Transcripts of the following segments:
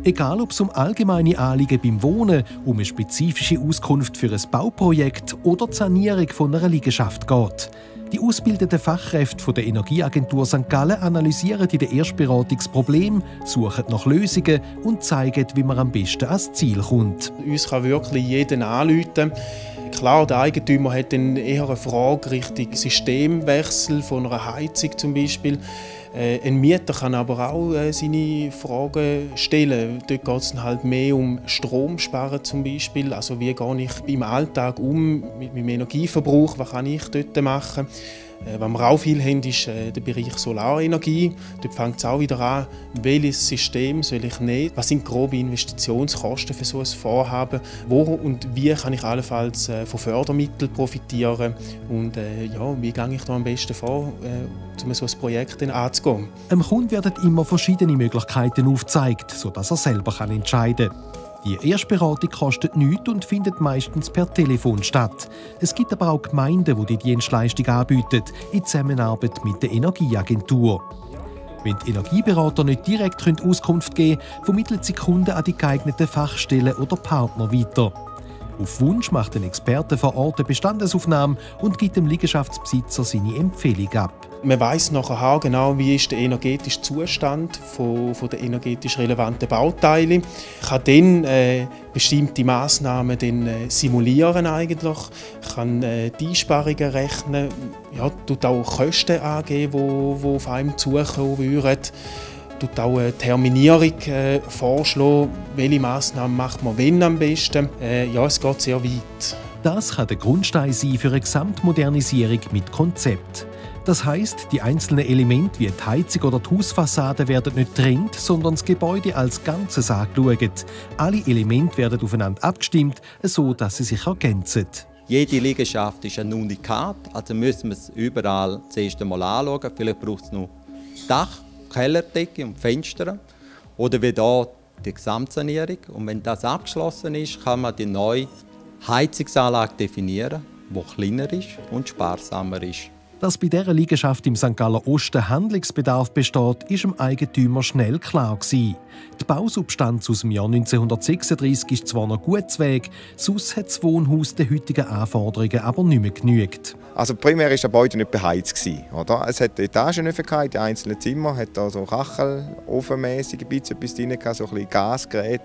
Egal, ob es um allgemeine Anliegen beim Wohnen, um eine spezifische Auskunft für ein Bauprojekt oder die Sanierung von einer Liegenschaft geht. Die ausgebildeten Fachkräfte der Energieagentur St. Gallen analysieren in der Erstberatung das Problem, suchen nach Lösungen und zeigen, wie man am besten ans Ziel kommt. Uns kann wirklich jeder anrufen. Klar, der Eigentümer hat dann eher eine Frage Richtung Systemwechsel von einer Heizung zum Beispiel. Ein Mieter kann aber auch seine Fragen stellen. Dort geht es halt mehr um Stromsparen zum Beispiel. Also wie gehe ich im Alltag um mit meinem Energieverbrauch? Was kann ich dort machen? Was wir auch viel haben, ist der Bereich Solarenergie. Dort fängt es auch wieder an, welches System soll ich nehmen? Was sind grobe Investitionskosten für so ein Vorhaben? Wo und wie kann ich allenfalls von Fördermitteln profitieren? Und wie gehe ich da am besten vor, um so ein Projekt anzugehen? Dem Kunden werden immer verschiedene Möglichkeiten aufgezeigt, sodass er selber entscheiden kann. Die Erstberatung kostet nichts und findet meistens per Telefon statt. Es gibt aber auch Gemeinden, die die Dienstleistung anbieten, in Zusammenarbeit mit der Energieagentur. Wenn die Energieberater nicht direkt Auskunft geben können, vermitteln sie Kunden an die geeigneten Fachstellen oder Partner weiter. Auf Wunsch macht ein Experte vor Ort eine Bestandesaufnahme und gibt dem Liegenschaftsbesitzer seine Empfehlung ab. Man weiss nachher genau, wie ist der energetische Zustand von der energetisch relevanten Bauteile. Ich kann dann bestimmte Massnahmen simulieren eigentlich, kann die Einsparungen rechnen, tut auch Kosten angeben, die auf einem zukommen würden. Tut auch eine Terminierung vorschlagen, welche Massnahmen macht man wenn am besten. Es geht sehr weit. Das kann der Grundstein sein für eine Gesamtmodernisierung mit Konzept. Das heisst, die einzelnen Elemente wie die Heizung oder die Hausfassade werden nicht getrennt, sondern das Gebäude als Ganzes angeschaut. Alle Elemente werden aufeinander abgestimmt, so dass sie sich ergänzen. Jede Liegenschaft ist ein Unikat, also müssen wir es überall zuerst einmal anschauen. Vielleicht braucht es noch Dach, Kellerdecke und Fenster oder wie hier die Gesamtsanierung. Und wenn das abgeschlossen ist, kann man die neue Heizungsanlage definieren, die kleiner ist und sparsamer ist. Dass bei dieser Liegenschaft im St. Galler Osten Handlungsbedarf besteht, ist dem Eigentümer schnell klar gewesen. Die Bausubstanz aus dem Jahr 1936 ist zwar noch gut zu Weg, sonst hat das Wohnhaus den heutigen Anforderungen aber nicht mehr genügt. Also primär war das Gebäude nicht beheizt. Oder? Es hat Etagenöfen, die einzelnen Zimmer, hat so Kachelofenmäßige etwas drin, so ein bisschen Gasgerät.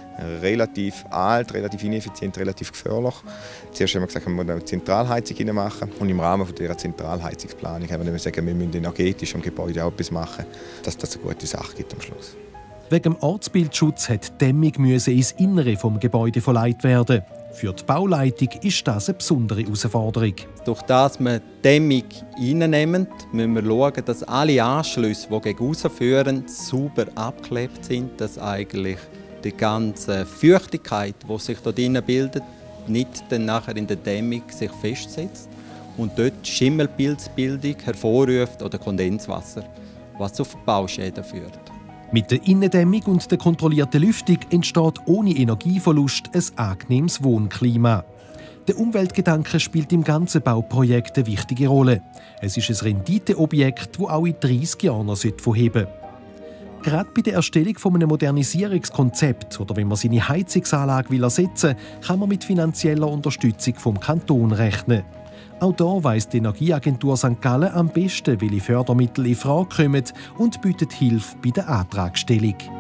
Relativ alt, relativ ineffizient, relativ gefährlich. Zuerst haben wir gesagt, wir müssen eine Zentralheizung machen. Und im Rahmen dieser Zentralheizungsplanung haben wir gesagt, wir müssen energetisch am Gebäude auch etwas machen, dass das eine gute Sache gibt am Schluss. Wegen dem Ortsbildschutz musste die Dämmung ins Innere des Gebäudes verlegt werden. Für die Bauleitung ist das eine besondere Herausforderung. Durch das wir die Dämmung reinnehmen, müssen wir schauen, dass alle Anschlüsse, die gegen aussen führen, sauber abgeklebt sind, dass eigentlich die ganze Feuchtigkeit, die sich dort drinnen bildet, nicht dann nachher in der Dämmung sich festsetzt und dort Schimmelpilzbildung hervorruft oder Kondenswasser, was zu Bauschäden führt. Mit der Innendämmung und der kontrollierten Lüftung entsteht ohne Energieverlust ein angenehmes Wohnklima. Der Umweltgedanke spielt im ganzen Bauprojekt eine wichtige Rolle. Es ist ein Renditeobjekt, das auch in 30 Jahren noch vorheben sollte. Gerade bei der Erstellung eines Modernisierungskonzepts oder wenn man seine Heizungsanlage ersetzen will, kann man mit finanzieller Unterstützung vom Kanton rechnen. Auch hier weiss die Energieagentur St. Gallen am besten, welche Fördermittel in Frage kommen und bietet Hilfe bei der Antragstellung.